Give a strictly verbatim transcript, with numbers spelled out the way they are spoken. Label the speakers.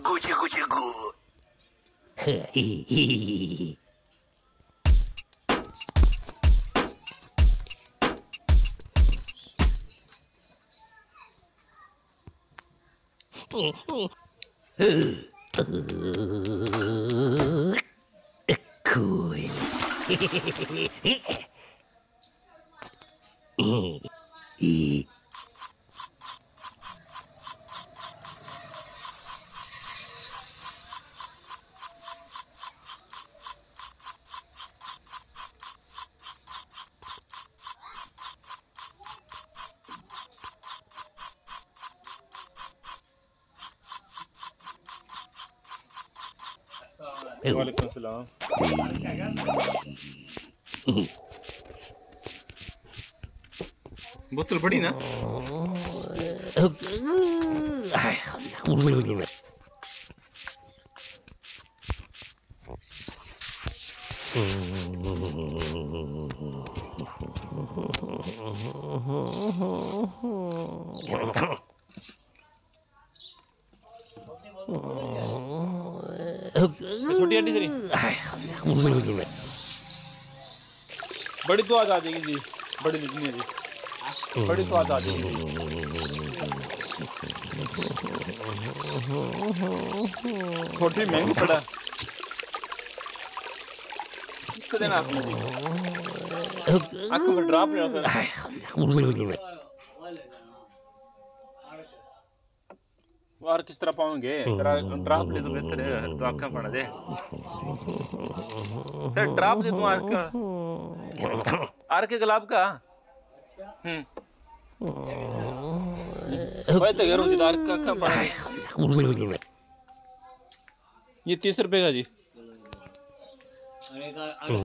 Speaker 1: Gucci Gucci Good. Cool.
Speaker 2: वालेकुम सलाम। बोतल बड़ी ना? छोटी हड्डी सरी बड़ी तो आज आ जाएगी जी। बड़ी निकली है जी। बड़ी तो आज आ जाएगी। छोटी महंगी पड़ा इससे देना आपने जी। आँख में ड्रॉप ले रहा और किस तरह पाओगे? तेरा ड्रॉप ले तो बेहतर है। तो आँखें पड़ा दे तेरा ड्रॉप दे तुम आर का आर के गुलाब का। हम्म भाई तो घर उधर का आँखें पड़ा दे। ये तीस रुपए का जी।